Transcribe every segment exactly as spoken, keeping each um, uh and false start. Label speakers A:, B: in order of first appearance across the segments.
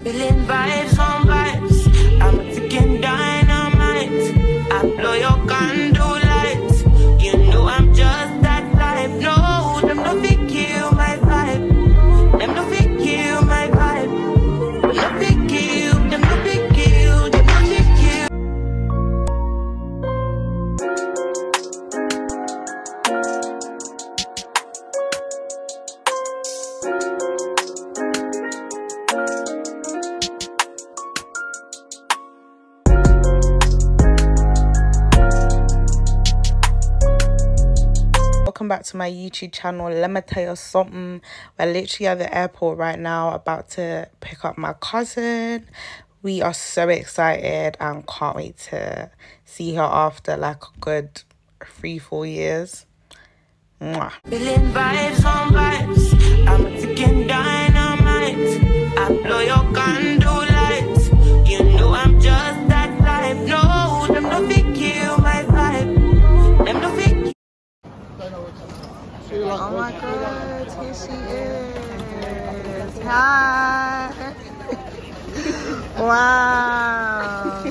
A: Feeling vibes on vibes. I'm a ticking dynamite. I blow your candle lights. You know I'm just that type. No, them no fit kill my vibe. Them no fit kill my vibe. Them no fit kill. Them no fit kill. Them no fit kill. Welcome back to my YouTube channel. Let me tell you something. We're literally at the airport right now, about to pick up my cousin. We are so excited and can't wait to see her after like a good three, four years. Mwah. Feeling vibes on vibes. I'm a ticking dynamite. I blow your candle lights. You know I'm just that type. No, them no fit kill my vibe. Them no fit. Oh my god, here she is. Hi. Wow.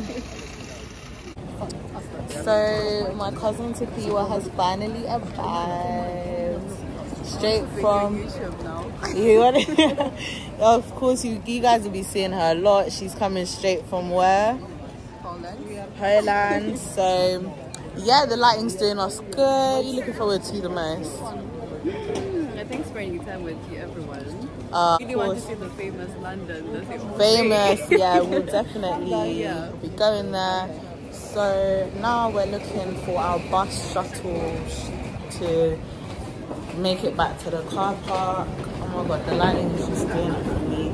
A: So my cousin Takiwa has finally arrived. Straight from you want of course you, you guys will be seeing her a lot. She's coming straight from where? Poland. Poland. So yeah, the lighting's doing us good. You looking forward to the most?
B: Mm, I think spending time with you, everyone.
A: Uh,
B: really want to see the famous London. That's it.
A: Famous, yeah, we'll definitely
B: yeah.
A: be going there. So now we're looking for our bus shuttles to make it back to the car park. Oh my god, the lighting is just doing it for me.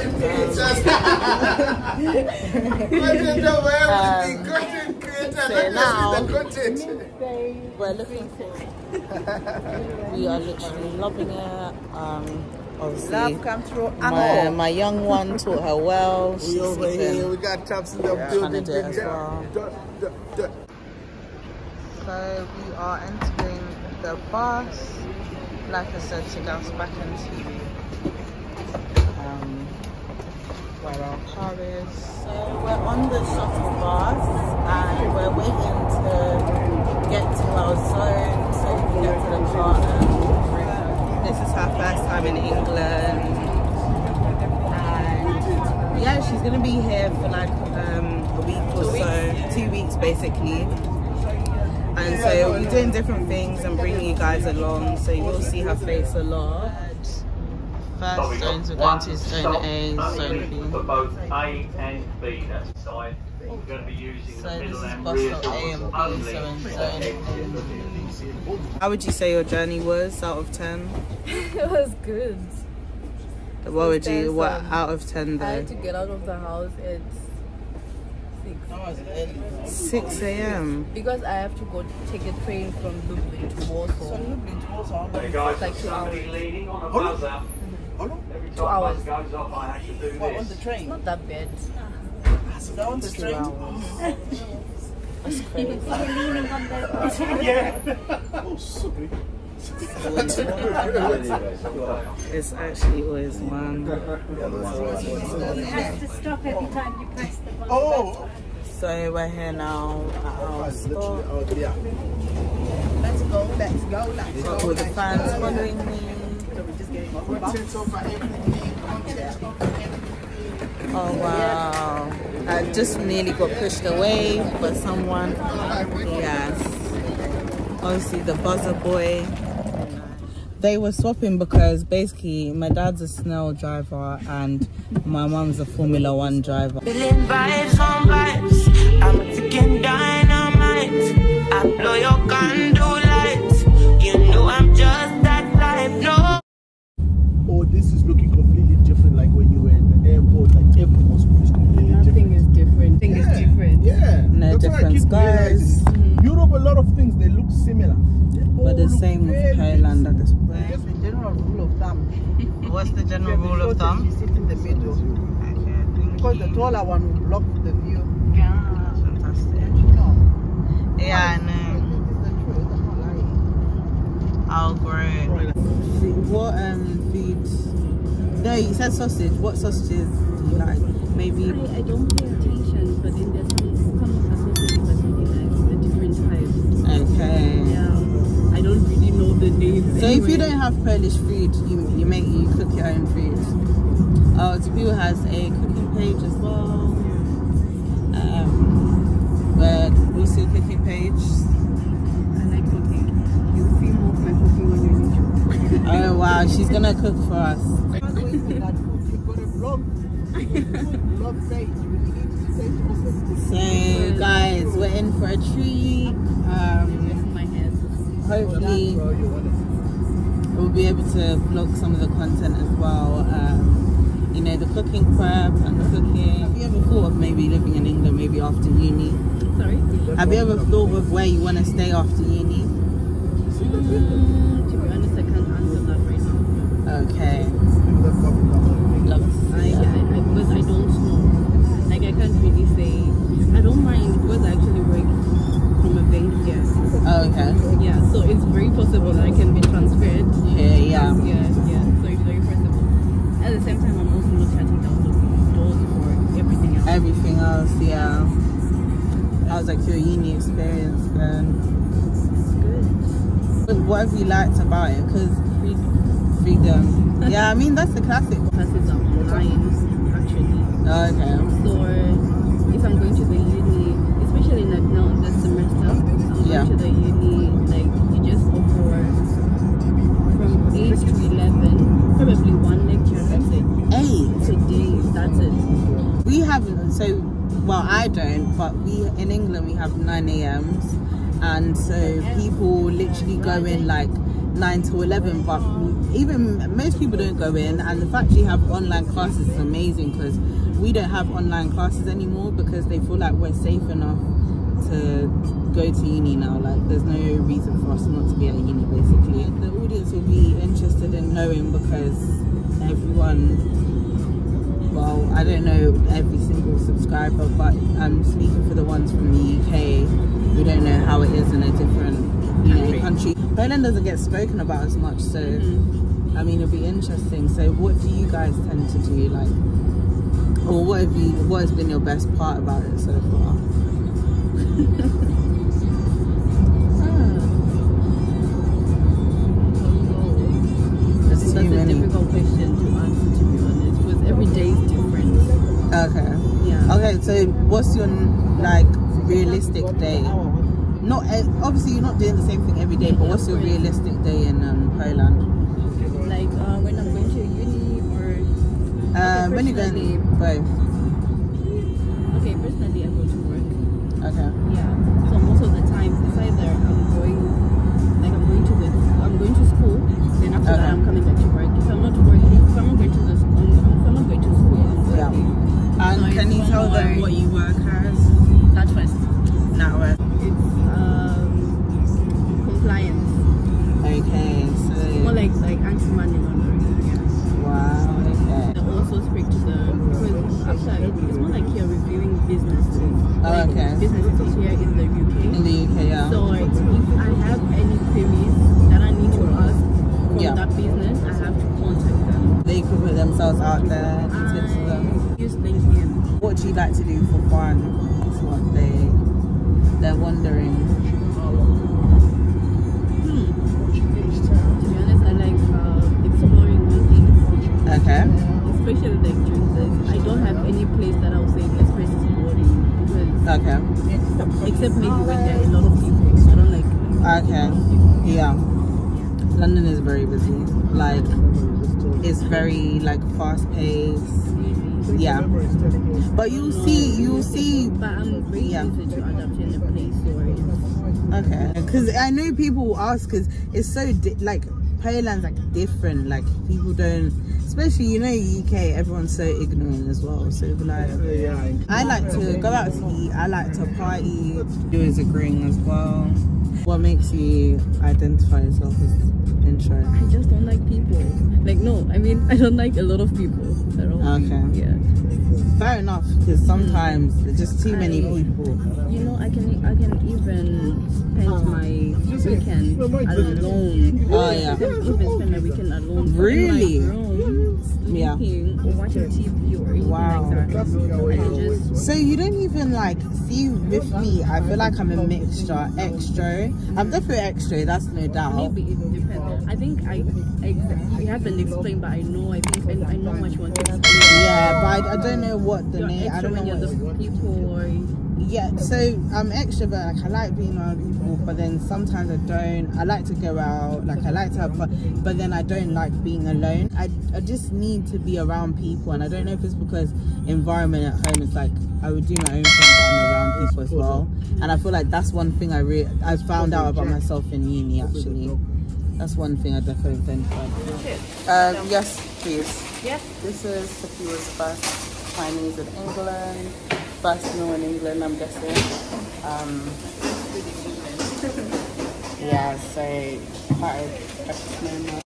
A: Um, so now we're looking for. We are literally loving it. Um, obviously,
C: love come through.
A: My, my young one taught her well. She's
D: we over here. We got tops in the
A: yeah,
D: building.
A: Do it as well. So we are entering the bus. Like I said, to get us back into um, where our car is. So we're on the shuttle bus and we're waiting to get to our zone so we can get to the car. And this is her first time in England. And yeah, she's gonna be here for like um, a week or so, two weeks basically. And so we're doing different things and bringing you guys along, so you'll see her face a lot. First zones we're going to zone A, zone B.
E: For both A and B, that's the side. We're going to be using
A: So
E: the
A: this
E: middle
A: is
E: and
A: bus
E: rear
A: stop A and
E: doors
A: B,
E: only.
A: so in zone A. How would you say your journey was out of ten?
B: It was good.
A: What would you, what
B: um,
A: out of ten
B: I had
A: though?
B: to get out of the house at six.
A: six A M
B: Because I have to go take a train from Lublin to Warsaw.
E: Hey guys,
B: Like two
E: somebody
B: hours.
E: leaning on a buzzer. Every
B: Two
E: time
B: hours.
E: buzzer goes off, I have to do
C: What, on
E: this.
C: the train?
B: Not that bad.
C: Is that on the
A: Two
C: train?
A: hours. That's crazy.
E: Yeah.
C: Oh, sorry.
A: It's actually always one.
F: You have to stop every time you press the button.
C: Oh!
A: So we're here now at our stop.
C: Let's go, let's go, let's go.
A: Got all the fans following me. Oh wow. I just nearly got pushed away by someone. Yes. Obviously the buzzer boy. They were swapping because basically my dad's a Snell driver and my mum's a Formula One driver. Feeling vibes on vibes. I'm a ticking dynamite. I blow your candle lights. You know I'm just that type. No.
D: Oh, this is looking completely different. Like when you were in the airport, like everything was completely
B: Nothing
D: different.
B: is different. Nothing
D: Yeah.
B: is different.
D: Yeah.
A: No
D: That's what I
A: difference,
D: keep
A: guys.
D: realizing.
B: Mm-hmm.
D: Europe, a lot of things they look similar. They
A: But
D: all
A: the
D: look
A: same with
D: very
A: Thailand at this point.
C: Just the general rule of thumb.
A: What's the general rule of
C: You
A: thumb?
C: sit in the middle.
A: Okay, thank
C: Because
A: you.
C: the taller one will block the view.
A: That's fantastic.
C: No.
A: Yeah, I know.
C: This is the truth. I'm not lying.
A: Oh, great. What um food? No, you said sausage. What sausages do you like?
G: maybe.
B: I, I don't pay attention, but then there's some some of the sausages that really nice, the different types.
G: Okay.
B: Yeah, I don't really know the names.
G: So
B: anyway.
G: if you don't have Polish food, you you make you cook your own food. Oh, Tabu has a cooking page as well. Um, but what's your cooking page?
B: I like cooking. You'll see more of my cooking on your YouTube.
G: Oh wow, she's gonna cook for us.
D: You've got a vlog. Vlog page. You need to say also.
G: So guys, we're in for a treat. Um,
B: My hands.
G: hopefully we'll be able to vlog some of the content as well. Um, you know, the cooking prep and the cooking. Have you ever thought of maybe living in England maybe after uni?
B: Sorry?
G: Have you ever thought of where you want to stay after uni?
B: Mm, to be honest, I can't answer that right now.
G: Okay. Love to
B: I,
G: see
B: I,
G: that.
B: I, because I don't know. Like, I can't really say. I don't mind because I actually work from a bank here.
G: Oh, okay.
B: Yeah, so it's very possible that I can be transferred.
G: Yeah, yeah.
B: Yeah, yeah. So it's very possible. At the same time, I'm also not shutting down the doors for everything else.
G: Everything else, yeah. That was like your uni experience then.
B: Good.
G: But what have you liked about it? Because freedom. Yeah, I mean, that's the classic.
B: Classes are online, actually.
G: Okay.
B: So if I'm going to the uni, especially like now this semester, I'm
G: Yeah.
B: going to the uni, like you just go for from eight to eleven, probably one lecture, that's it.
G: Eight.
B: Today, that's it.
G: We haven't, so, well, I don't, but we, in England, we have nine A Ms. And so people literally go in like nine to eleven, but even most people don't go in. And the fact you have online classes is amazing, because we don't have online classes anymore because they feel like we're safe enough to go to uni now. Like, there's no reason for us not to be at uni, basically. The audience will be interested in knowing because everyone, well, I don't know every single subscriber, but I'm speaking for the ones from the U K who don't know how it is in a different, you know, country. Poland doesn't get spoken about as much, so mm-hmm. I mean, it'll be interesting. So what do you guys tend to do, like, or what have you, what has been your best part about it so far? There's too
B: That's
G: many.
B: a difficult question to answer, to be honest, because every day is different.
G: Okay.
B: Yeah.
G: Okay, so what's your, like, realistic day? Not obviously you're not doing the same thing every day, but what's your realistic day in um, Poland?
B: Like uh, when I'm going to uni or
G: Uh,
B: okay,
G: when you're going both.
B: Okay, personally I go to work.
G: Okay.
B: Yeah. So most of the time it's either I'm going, like I'm going to the, I'm going to school. Then after
G: Okay.
B: that I'm coming back to work. If I'm not working, if I'm not going to the school, if I'm not going to school, I'm
G: Yeah.
B: working.
G: And
B: So
G: can
B: it's
G: you tell
B: more
G: them what you work as?
B: That first.
G: Now, uh,
B: It's um compliance.
G: okay,
B: More
G: so
B: like like anti-money laundering. Yeah.
G: wow, okay.
B: I also speak to the, because after it's more like you're reviewing businesses.
G: Oh,
B: Like
G: okay.
B: businesses here in the U K.
G: In the U K, yeah.
B: So like, if I have any queries that I need to ask from
G: Yeah.
B: that business, I have to contact them.
G: They could put themselves out there to tips to them.
B: I use LinkedIn.
G: What do you like to do for fun? That's what they they're wondering.
B: Hmm. To be honest, I like uh, exploring new things.
G: Okay.
B: Especially like during this. I don't have any place that I would say this place is boring. Because
G: Okay.
B: except maybe when there are a lot of people. I don't like
G: Okay. Yeah. London is very busy. Like, it's very like fast paced. Yeah. But you'll see, you'll see.
B: But I'm very
G: Yeah.
B: easy to adapt in a place where it's
G: Okay. Because I know people will ask, because it's so di like Poland's like different. Like, people don't, especially, you know, U K, everyone's so ignorant as well. So like, I like to go out to eat. I like to party. You is agreeing as well. What makes you identify yourself as intro?
B: I just don't like people. Like, no, I mean, I don't like a lot of people. At all.
G: Okay.
B: Yeah.
G: Fair enough, because sometimes there's just too many
B: I-
G: people.
B: You know, I can I can even spend my weekend alone.
G: Oh yeah.
B: I can even spend my weekend alone.
G: Really?
B: In my room.
G: Yeah.
B: sleeping or watching T V or anything
G: Wow.
B: like that. And you just
G: So you don't even like see with me. I feel like I'm a mixture, extra. I'm definitely extra. That's no doubt.
B: maybe it depends. I think I, I you haven't explained, but I know. I think I, I know what you want to explain.
G: Yeah, but I, I don't know what the
B: You're
G: name. I
B: extra
G: don't know
B: when you're
G: what.
B: the people or
G: Yeah, so I'm extrovert. Like I like being around people, but then sometimes I don't. I like to go out. Like I like to have fun, but then I don't like being alone. I I just need to be around people, and I don't know if it's because environment at home is like I would do my own thing, but I'm around people as well. And I feel like that's one thing I re I found out about myself in uni actually. That's one thing I definitely identified. Um, yes, please.
B: yes.
G: This is Tapiwa's first Chinese in England. First meal in England, I'm guessing. Um, yeah, so quite a breakfast meal.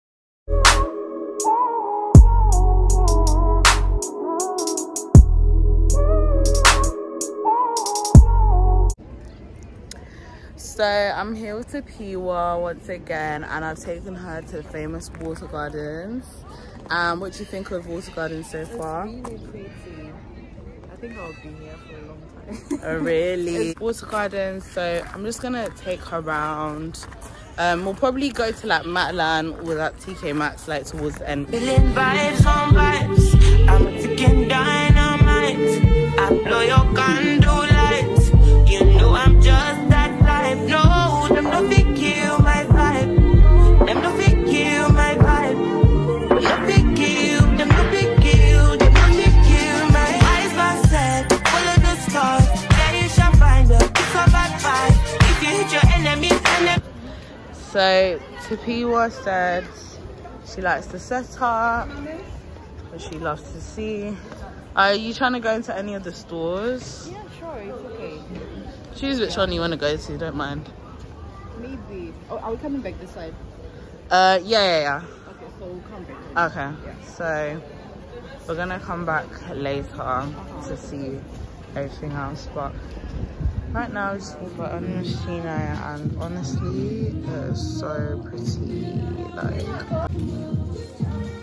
G: So I'm here with Tapiwa once again, and I've taken her to the famous water gardens. Um, what do you think of water gardens so far?
C: Really pretty. I think I'll be here for a long time.
G: Oh, really? Water gardens, so I'm just gonna take her around. Um, we'll probably go to like Matlan or that T K Maxx like towards the end.
H: Feeling vibes on vibes. I'm ticking dynamite. I blow your candle lights. You know I'm just that type. No, them no fit kill my vibe. Them no fit kill my vibe. No fit kill. Them no fit kill. Them no fit kill my eyes. My set, follow the stars. There you shall find a pick up at five. If you hit your enemy, enemy.
G: So Tapiwa said she likes the setup, but she loves to see. Are you trying to go into any of the stores?
C: Yeah, sure, it's okay.
G: Choose which one you want to go to, don't mind.
C: Maybe. Oh, are we coming back this side?
G: Uh, yeah, yeah,
C: Okay, so we'll come back.
G: yeah. Okay, so we're gonna come back later to see everything else, but right now just we've got on Machina, and honestly, it's so pretty. Like.